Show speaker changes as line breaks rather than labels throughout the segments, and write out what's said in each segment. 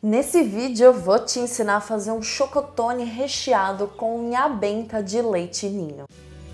Nesse vídeo eu vou te ensinar a fazer um chocotone recheado com nhabenta de leite ninho.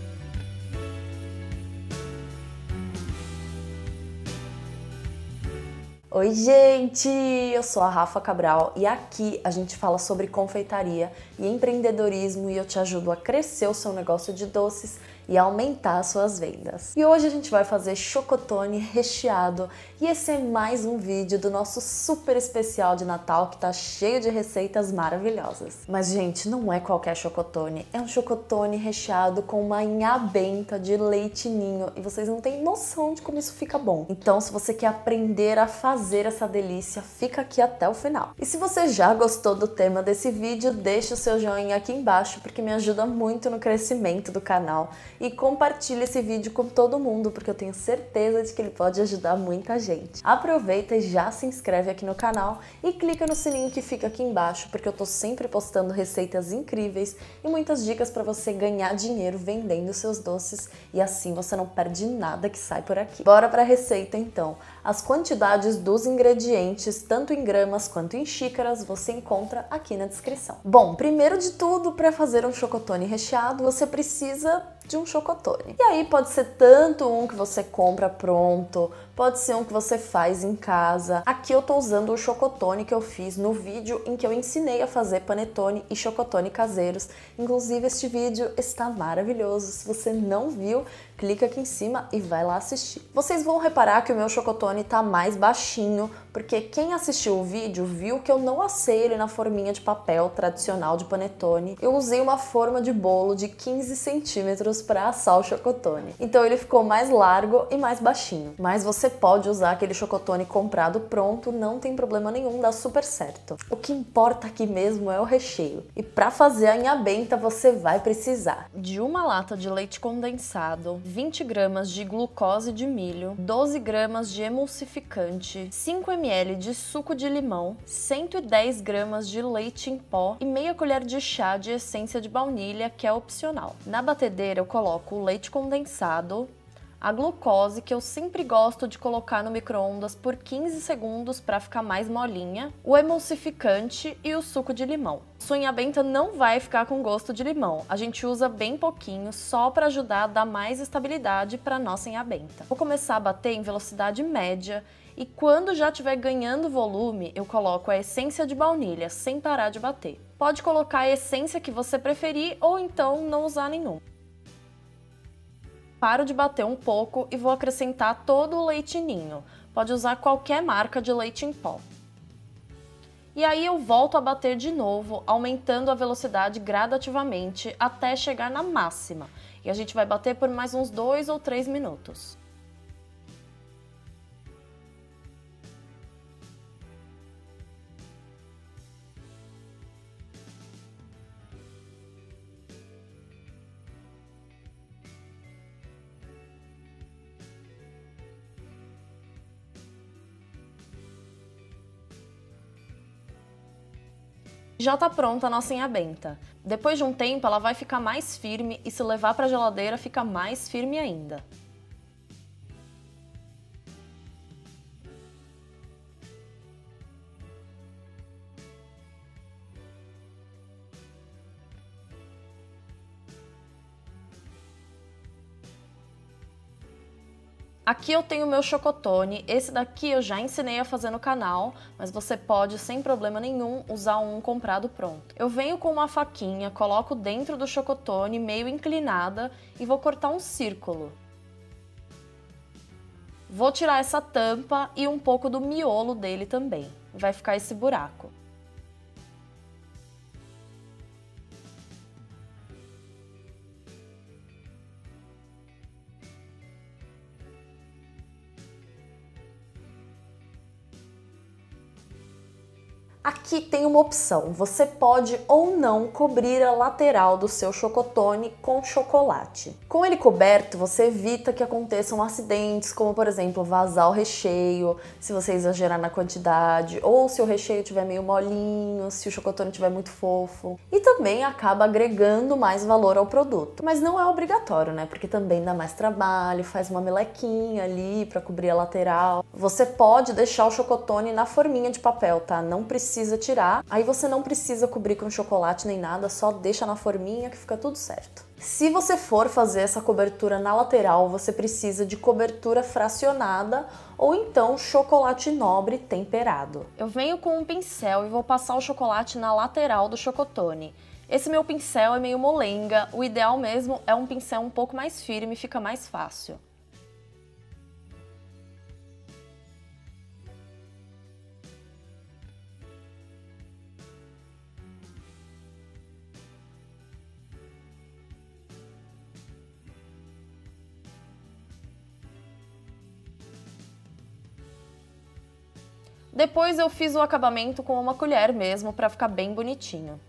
Oi gente, eu sou a Rafa Cabral e aqui a gente fala sobre confeitaria e empreendedorismo e eu te ajudo a crescer o seu negócio de doces e aumentar as suas vendas. E hoje a gente vai fazer chocotone recheado e esse é mais um vídeo do nosso super especial de Natal que tá cheio de receitas maravilhosas. Mas gente, não é qualquer chocotone, é um chocotone recheado com uma nhabenta de leite ninho e vocês não têm noção de como isso fica bom. Então se você quer aprender a fazer essa delícia, fica aqui até o final. E se você já gostou do tema desse vídeo, deixa o seu joinha aqui embaixo porque me ajuda muito no crescimento do canal. E compartilhe esse vídeo com todo mundo, porque eu tenho certeza de que ele pode ajudar muita gente. Aproveita e já se inscreve aqui no canal e clica no sininho que fica aqui embaixo, porque eu tô sempre postando receitas incríveis e muitas dicas para você ganhar dinheiro vendendo seus doces e assim você não perde nada que sai por aqui. Bora para a receita então. As quantidades dos ingredientes, tanto em gramas quanto em xícaras, você encontra aqui na descrição. Bom, primeiro de tudo, para fazer um chocotone recheado, você precisa de um chocotone. E aí pode ser tanto um que você compra pronto, pode ser um que você faz em casa. Aqui eu tô usando o chocotone que eu fiz no vídeo em que eu ensinei a fazer panetone e chocotone caseiros. Inclusive este vídeo está maravilhoso. Se você não viu, clica aqui em cima e vai lá assistir. Vocês vão reparar que o meu chocotone tá mais baixinho, porque quem assistiu o vídeo viu que eu não assei ele na forminha de papel tradicional de panetone. Eu usei uma forma de bolo de 15 centímetros para assar o chocotone. Então ele ficou mais largo e mais baixinho. Mas você pode usar aquele chocotone comprado pronto, não tem problema nenhum, dá super certo. O que importa aqui mesmo é o recheio. E para fazer a nhabenta você vai precisar de uma lata de leite condensado, 20 gramas de glucose de milho, 12 gramas de emulsificante, 5 ml de suco de limão, 110 gramas de leite em pó e meia colher de chá de essência de baunilha, que é opcional. Na batedeira eu coloco o leite condensado, a glucose, que eu sempre gosto de colocar no micro-ondas por 15 segundos para ficar mais molinha, o emulsificante e o suco de limão. Sua nhabenta não vai ficar com gosto de limão, a gente usa bem pouquinho só para ajudar a dar mais estabilidade para nossa nhabenta. Vou começar a bater em velocidade média e quando já estiver ganhando volume, eu coloco a essência de baunilha sem parar de bater. Pode colocar a essência que você preferir ou então não usar nenhum. Paro de bater um pouco e vou acrescentar todo o leite ninho. Pode usar qualquer marca de leite em pó. E aí eu volto a bater de novo, aumentando a velocidade gradativamente até chegar na máxima. E a gente vai bater por mais uns 2 ou 3 minutos. Já tá pronta a nossa nhabenta. Depois de um tempo ela vai ficar mais firme e se levar para a geladeira fica mais firme ainda. Aqui eu tenho o meu chocotone, esse daqui eu já ensinei a fazer no canal, mas você pode, sem problema nenhum, usar um comprado pronto. Eu venho com uma faquinha, coloco dentro do chocotone, meio inclinada, e vou cortar um círculo. Vou tirar essa tampa e um pouco do miolo dele também, vai ficar esse buraco. Aqui tem uma opção, você pode ou não cobrir a lateral do seu chocotone com chocolate. Com ele coberto, você evita que aconteçam acidentes, como por exemplo vazar o recheio, se você exagerar na quantidade, ou se o recheio estiver meio molinho, se o chocotone estiver muito fofo. E também acaba agregando mais valor ao produto. Mas não é obrigatório, né? Porque também dá mais trabalho, faz uma melequinha ali para cobrir a lateral. Você pode deixar o chocotone na forminha de papel, tá? Não precisa precisa tirar. Aí você não precisa cobrir com chocolate nem nada, só deixa na forminha que fica tudo certo. Se você for fazer essa cobertura na lateral, você precisa de cobertura fracionada ou então chocolate nobre temperado. Eu venho com um pincel e vou passar o chocolate na lateral do chocotone. Esse meu pincel é meio molenga, o ideal mesmo é um pincel um pouco mais firme, fica mais fácil. Depois eu fiz o acabamento com uma colher mesmo, para ficar bem bonitinho.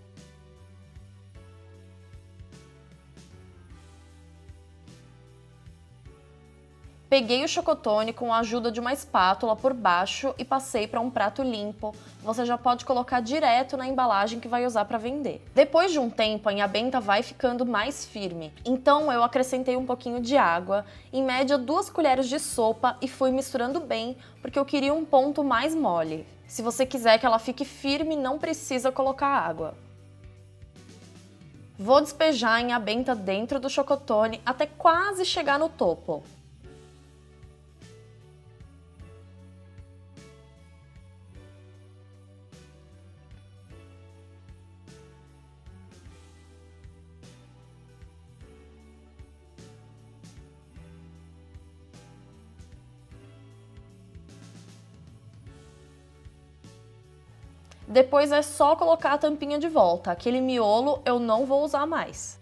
Peguei o chocotone com a ajuda de uma espátula por baixo e passei para um prato limpo. Você já pode colocar direto na embalagem que vai usar para vender. Depois de um tempo, a inhabenta vai ficando mais firme. Então eu acrescentei um pouquinho de água, em média 2 colheres de sopa, e fui misturando bem, porque eu queria um ponto mais mole. Se você quiser que ela fique firme, não precisa colocar água. Vou despejar a inhabenta dentro do chocotone até quase chegar no topo. Depois é só colocar a tampinha de volta, aquele miolo eu não vou usar mais.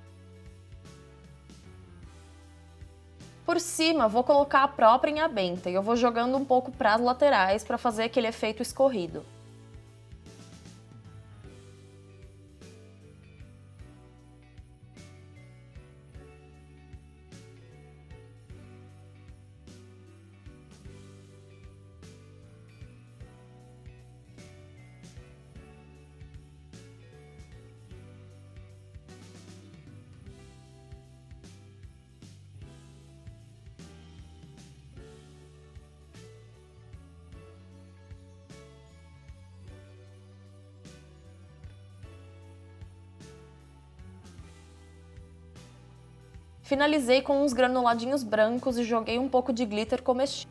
Por cima vou colocar a própria inhabenta e eu vou jogando um pouco para as laterais para fazer aquele efeito escorrido. Finalizei com uns granuladinhos brancos e joguei um pouco de glitter comestível.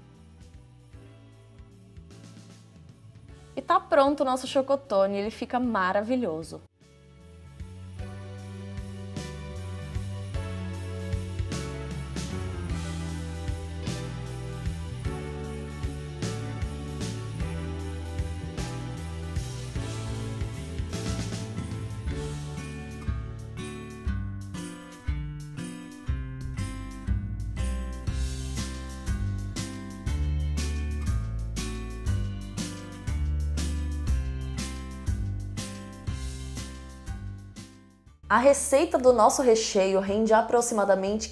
E tá pronto o nosso chocotone, ele fica maravilhoso. A receita do nosso recheio rende aproximadamente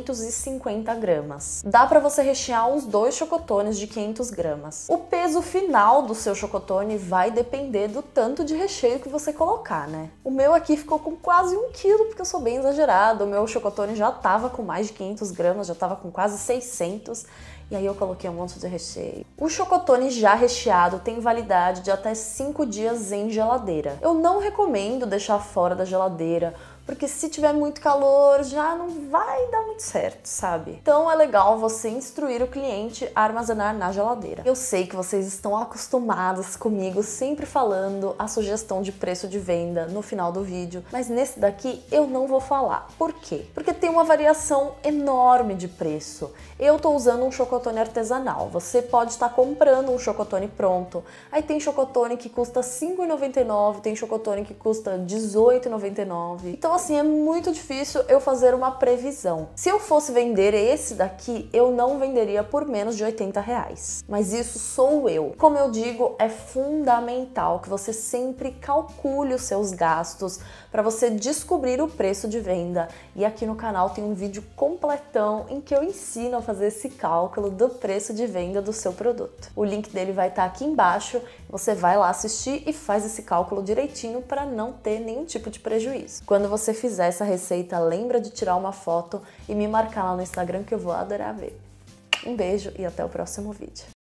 550 gramas. Dá para você rechear uns 2 chocotones de 500 gramas. O peso final do seu chocotone vai depender do tanto de recheio que você colocar, né? O meu aqui ficou com quase 1 quilo, porque eu sou bem exagerada. O meu chocotone já tava com mais de 500 gramas, já tava com quase 600. E aí eu coloquei um monte de recheio. O chocotone já recheado tem validade de até 5 dias em geladeira. Eu não recomendo deixar fora da geladeira, porque se tiver muito calor já não vai dar muito certo, sabe? Então é legal você instruir o cliente a armazenar na geladeira. Eu sei que vocês estão acostumadas comigo sempre falando a sugestão de preço de venda no final do vídeo, mas nesse daqui eu não vou falar. Por quê? Porque tem uma variação enorme de preço. Eu tô usando um chocotone artesanal, você pode estar comprando um chocotone pronto. Aí tem chocotone que custa R$ 5,99, tem chocotone que custa R$ 18,99. Então assim, é muito difícil eu fazer uma previsão. Se eu fosse vender esse daqui, eu não venderia por menos de R$80. Mas isso sou eu. Como eu digo, é fundamental que você sempre calcule os seus gastos para você descobrir o preço de venda. E aqui no canal tem um vídeo completão em que eu ensino a fazer esse cálculo do preço de venda do seu produto. O link dele vai estar aqui embaixo, você vai lá assistir e faz esse cálculo direitinho para não ter nenhum tipo de prejuízo. Quando você fizer essa receita, lembra de tirar uma foto e me marcar lá no Instagram que eu vou adorar ver. Um beijo e até o próximo vídeo.